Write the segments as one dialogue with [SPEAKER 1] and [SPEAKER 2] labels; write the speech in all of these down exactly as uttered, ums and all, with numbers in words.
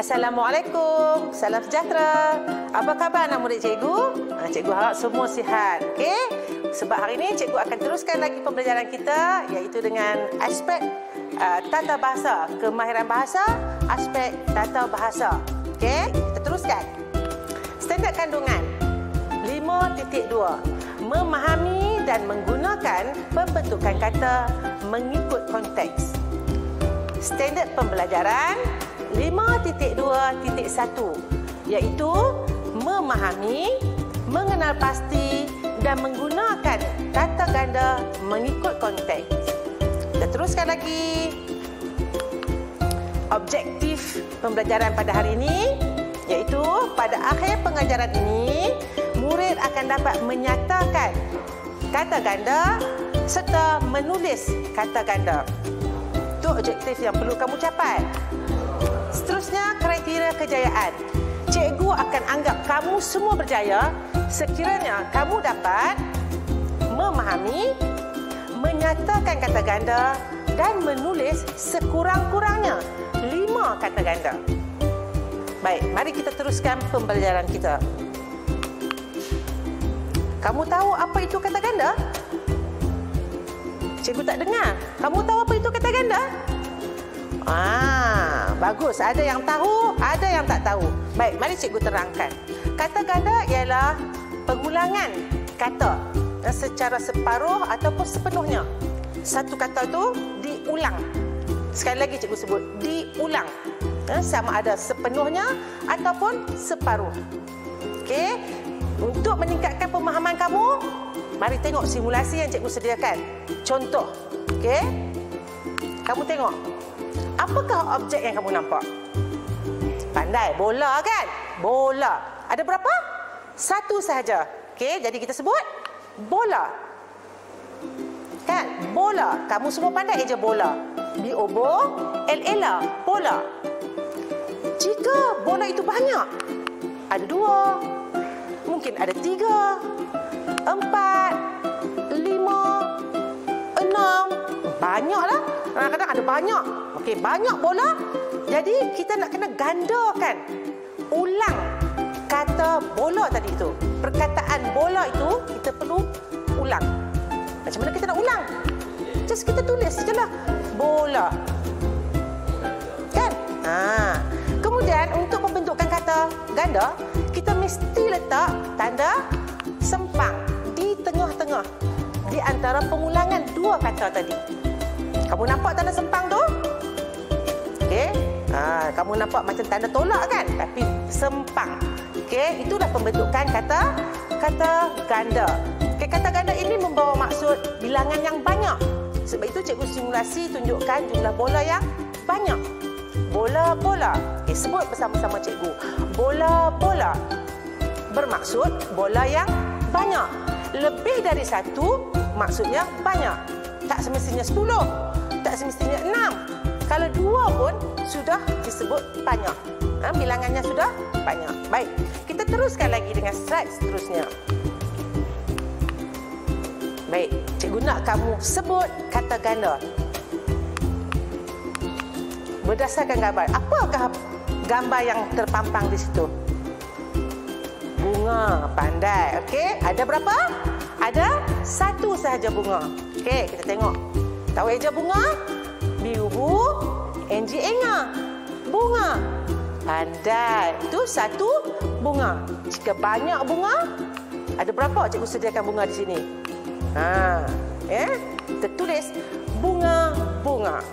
[SPEAKER 1] Assalamualaikum, salam sejahtera. Apa khabar anak murid cikgu? Cikgu harap semua sihat, okey? Sebab hari ini cikgu akan teruskan lagi pembelajaran kita, iaitu dengan aspek uh, tata bahasa, kemahiran bahasa, aspek tata bahasa. Okey, kita teruskan. Standard kandungan lima titik dua. Memahami dan menggunakan pembentukan kata mengikut konteks. Standard pembelajaran lima titik dua titik satu, iaitu memahami, mengenal pasti dan menggunakan kata ganda mengikut konteks. Kita teruskan lagi. Objektif pembelajaran pada hari ini, iaitu pada akhir pengajaran ini, murid akan dapat menyatakan kata ganda serta menulis kata ganda. Itu objektif yang perlu kamu capai. Seterusnya, kriteria kejayaan. Cikgu akan anggap kamu semua berjaya sekiranya kamu dapat memahami, menyatakan kata ganda dan menulis sekurang-kurangnya lima kata ganda. Baik, mari kita teruskan pembelajaran kita. Kamu tahu apa itu kata ganda? Cikgu tak dengar. Kamu tahu apa itu kata ganda? Ah, bagus. Ada yang tahu, ada yang tak tahu. Baik, mari cikgu terangkan. Kata ganda ialah pengulangan kata secara separuh ataupun sepenuhnya. Satu kata tu diulang. Sekali lagi cikgu sebut, diulang. Sama ada sepenuhnya ataupun separuh. Okey. Untuk meningkatkan pemahaman kamu, mari tengok simulasi yang cikgu sediakan. Contoh. Okey. Kamu tengok. Apakah objek yang kamu nampak? Pandai, bola kan? Bola. Ada berapa? Satu sahaja. Okey, jadi kita sebut bola. Kan? Bola. Kamu semua pandai eja bola. B O B O L L A, bola. Jika bola itu banyak, ada dua, mungkin ada tiga, empat, lima, enam, banyaklah. Kadang-kadang ada banyak. Okey, banyak bola. Jadi kita nak kena gandakan, ulang kata bola tadi itu. Perkataan bola itu kita perlu ulang. Macam mana kita nak ulang? Just kita tulis sajalah bola. Kan? Ha. Kemudian untuk pembentukan kata ganda, kita mesti letak tanda sempang di tengah-tengah di antara pengulangan dua kata tadi. Kamu nampak tanda sempang tu? Okey. Ha, kamu nampak macam tanda tolak kan? Tapi sempang. Okey, itulah pembentukan kata kata ganda. Okey, kata ganda ini membawa maksud bilangan yang banyak. Sebab itu cikgu simulasi tunjukkan jumlah bola yang banyak. Bola-bola. Okey, sebut bersama-sama cikgu. Bola-bola bermaksud bola yang banyak. Lebih dari satu maksudnya banyak. Tak semestinya sepuluh. Tak semestinya enam. Kalau dua pun sudah disebut banyak. Ha, bilangannya sudah banyak. Baik, kita teruskan lagi dengan slide seterusnya. Baik, cikgu nak kamu sebut kata ganda berdasarkan gambar. Apakah gambar yang terpampang di situ? Bunga, pandai. Okey, ada berapa? Ada satu sahaja bunga. Okey, kita tengok. Tahu eja bunga? Biru, enji enga. Bunga. Pandai. Itu satu bunga. Jika banyak bunga, ada berapa cikgu sediakan bunga di sini? Ha, ya. Kita tulis bunga-bunga.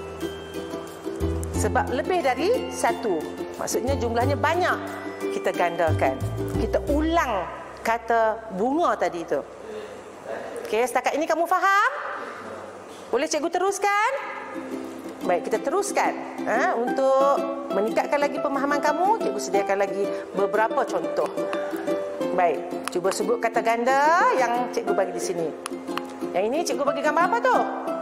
[SPEAKER 1] Sebab lebih dari satu. Maksudnya jumlahnya banyak. Kita gandakan. Kita ulang kata bunga tadi itu. Okey, setakat ini kamu faham? Boleh cikgu teruskan? Baik, kita teruskan. Ha, untuk meningkatkan lagi pemahaman kamu, cikgu sediakan lagi beberapa contoh. Baik, cuba sebut kata ganda yang cikgu bagi di sini. Yang ini cikgu bagi gambar apa tu?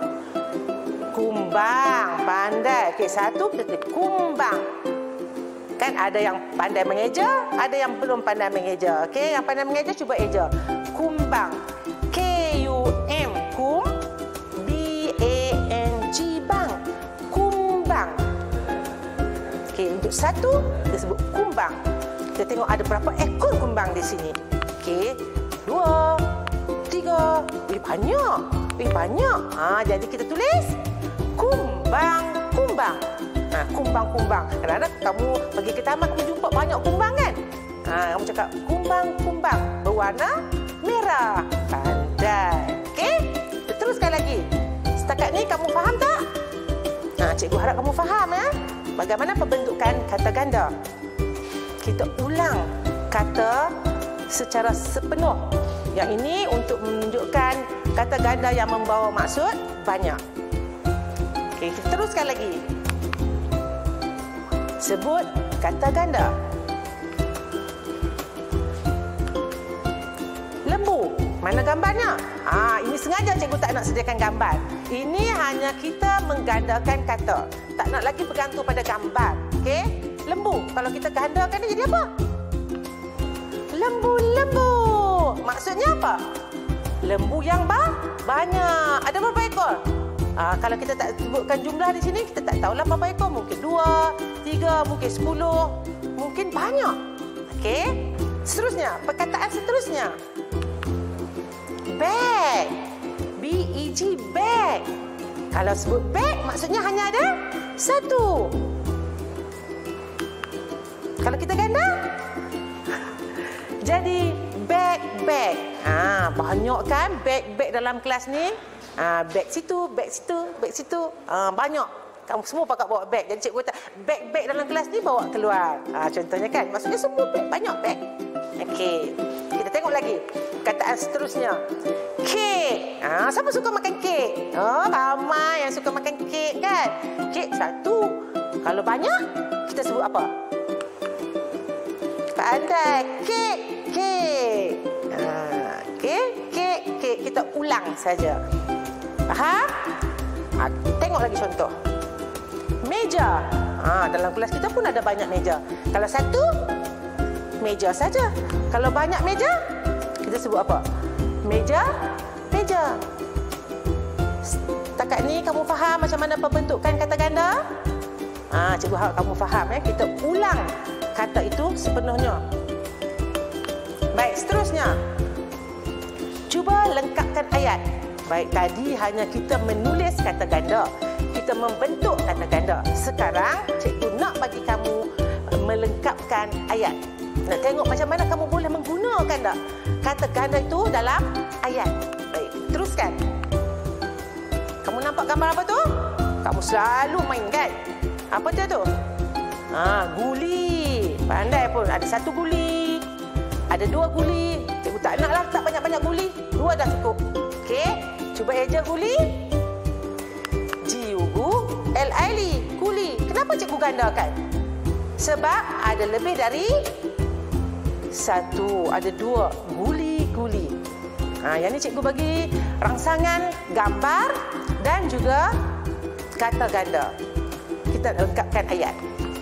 [SPEAKER 1] Kumbang, pandai. Okey, satu kita kumbang. Kan ada yang pandai mengeja, ada yang belum pandai mengeja. Okey, yang pandai mengeja cuba eja. Kumbang. K U M, kum. B A N G, bang. Kumbang. Okey, untuk satu, kita sebut kumbang. Kita tengok ada berapa ekor kumbang di sini. Okey, dua, tiga, eh banyak, eh banyak. Ha, jadi kita tulis kumbang, kumbang. Ha, kumbang, kumbang. Kadang-kadang kamu pergi ke taman, kamu jumpa banyak kumbang kan? Ha, kamu cakap kumbang, kumbang berwarna merah. Pandai. Okey, kita teruskan lagi. Setakat ni kamu faham tak? Ha, cikgu harap kamu faham ya. Bagaimana pembentukan kata ganda? Kita ulang kata secara sepenuh. Yang ini untuk menunjukkan kata ganda yang membawa maksud banyak. Okey, kita teruskan lagi. Sebut kata ganda. Lembu. Mana gambarnya? Ah, ini sengaja cikgu tak nak sediakan gambar. Ini hanya kita menggandakan kata. Tak nak lagi bergantung pada gambar. Okey? Lembu. Kalau kita gandakan dia jadi apa? Lembu-lembu. Maksudnya apa? Lembu yang ba banyak. Ada berapa ekor? Ah, kalau kita tak sebutkan jumlah di sini, kita tak tahulah berapa ekor. Mungkin dua, tiga, mungkin sepuluh. Mungkin banyak. Okey? Seterusnya, perkataan seterusnya. Bag. B E G, bag. Kalau sebut bag, maksudnya hanya ada satu. Kalau kita ganda, jadi bag, bag. Ah, banyak kan bag-bag dalam kelas ni? Ah, bag situ, bag situ, bag situ. Ah, banyak. Kamu semua pakai bawa bag. Jadi cikgu kata, bag-bag dalam kelas ni bawa keluar. Ah, contohnya kan, maksudnya semua bag, banyak bag. Okey. Kita tengok lagi. Perkataan seterusnya. Kek. Ah, siapa suka makan kek? Oh, ramai yang suka makan kek kan? Kek satu. Kalau banyak, kita sebut apa? Pandai. Kek, kek. Ah, kek, kek, kek. Kita ulang saja. Faham? Ah, tengok lagi contoh. Meja. Ah, dalam kelas kita pun ada banyak meja. Kalau satu, meja saja. Kalau banyak meja, kita sebut apa? Meja, meja. Setakat ni kamu faham macam mana pembentukan kata ganda? Ah, cikgu harap kamu faham ya. Kita ulang kata itu sepenuhnya. Baik, seterusnya. Cuba lengkapkan ayat. Baik, tadi hanya kita menulis kata ganda. Kita membentuk kata ganda. Sekarang cikgu nak bagi kamu melengkapkan ayat. Nak tengok macam mana kamu boleh menggunakan tak kata ganda itu dalam ayat. Baik, teruskan. Kamu nampak gambar apa tu? Kamu selalu main kan? Apa dia tu? Ha, guli. Pandai pun. Ada satu guli. Ada dua guli. Cikgu tak naklah tak banyak-banyak guli. Dua dah cukup. Okey. Cuba eja guli. G-U-G L-I-L-I. Guli. Kenapa cikgu gandakan? Sebab ada lebih dari satu. Ada dua. Guli-guli. Ha, yang ni cikgu bagi rangsangan gambar dan juga kata ganda. Kita lengkapkan ayat.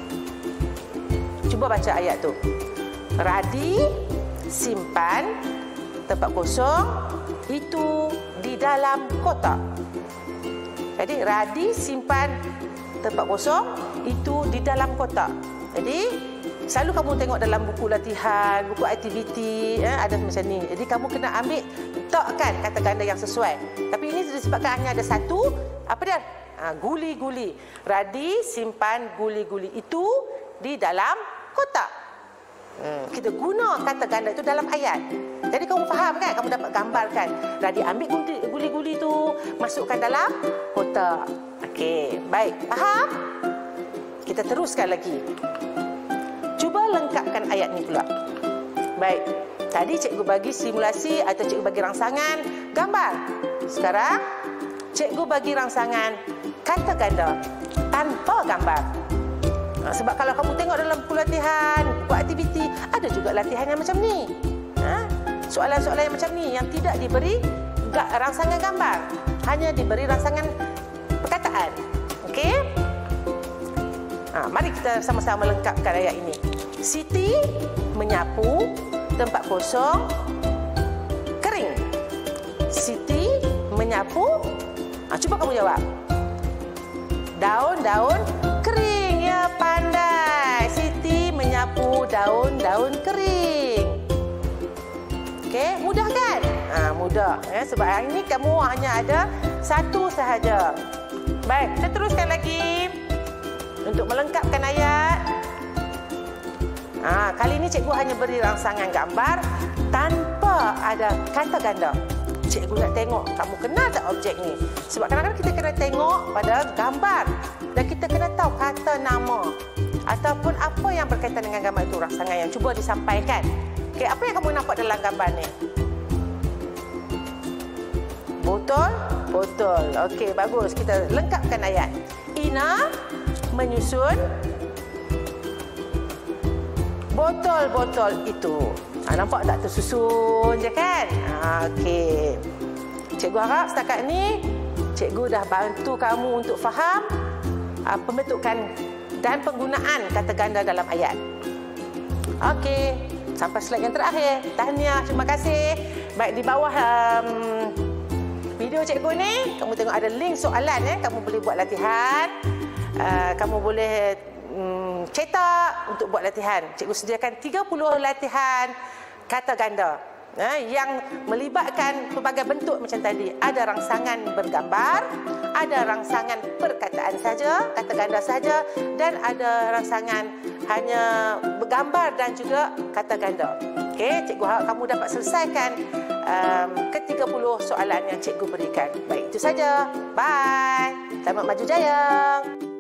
[SPEAKER 1] Cuba baca ayat tu. Radi simpan tempat kosong itu di dalam kotak. Jadi Radi simpan tempat kosong itu di dalam kotak. Jadi selalu kamu tengok dalam buku latihan, buku aktiviti, eh, ada macam ni. Jadi kamu kena ambil, letakkan kata ganda yang sesuai. Tapi ini disebabkan hanya ada satu, apa dia? Ha, guli-guli. Radi simpan guli-guli itu di dalam kotak. Hmm, kita guna kata ganda itu dalam ayat. Jadi kamu faham kan? Kamu dapat gambarkan. Radi ambil guli-guli itu, masukkan dalam kotak. Okey, baik. Faham? Kita teruskan lagi. Cuba lengkapkan ayat ni pula. Baik. Tadi cikgu bagi simulasi atau cikgu bagi rangsangan gambar. Sekarang cikgu bagi rangsangan kata ganda tanpa gambar. Ha, sebab kalau kamu tengok dalam buku latihan, buku aktiviti, ada juga latihan yang macam ni. Ha? Soalan-soalan yang macam ni yang tidak diberi rangsangan gambar, hanya diberi rangsangan perkataan. Okey? Ha, mari kita sama-sama lengkapkan ayat ini. Siti menyapu tempat kosong kering. Siti menyapu. Ha, cuba kamu jawab. Daun-daun kering. Ya, pandai. daun-daun kering. Okey, mudah kan? Ha, mudah. Ya, sebab hari ini kamu hanya ada satu sahaja. Baik, kita teruskan lagi. Untuk melengkapkan ayat. Ha, kali ini cikgu hanya beri rangsangan gambar tanpa ada kata ganda. Cikgu nak tengok kamu kenal tak objek ni. Sebab kadang-kadang kita kena tengok pada gambar. Dan kita kena tahu kata nama. Ataupun apa yang berkaitan dengan gambar itu, rangsangan yang cuba disampaikan. Okey, apa yang kamu nampak dalam gambar ni? Botol? Botol. Okey, bagus. Kita lengkapkan ayat. Ina menyusun botol-botol itu. Ha, nampak tak tersusun je kan? Ha, okey. Cikgu harap setakat ni cikgu dah bantu kamu untuk faham uh, pembentukan dan penggunaan kata ganda dalam ayat. Okey, sampai slide yang terakhir. Tahniah, terima kasih. Baik, di bawah um, video cikgu ni, kamu tengok ada link soalan. Eh. Kamu boleh buat latihan. Uh, kamu boleh um, cetak untuk buat latihan. Cikgu sediakan tiga puluh latihan kata ganda. Eh, yang melibatkan pelbagai bentuk macam tadi. Ada rangsangan bergambar, ada rangsangan perkataan saja, kata ganda saja, dan ada rangsangan hanya bergambar dan juga kata ganda. Okey, cikgu harap kamu dapat selesaikan um, ke tiga puluh soalan yang cikgu berikan. Baik, itu saja. Bye. Selamat maju jaya.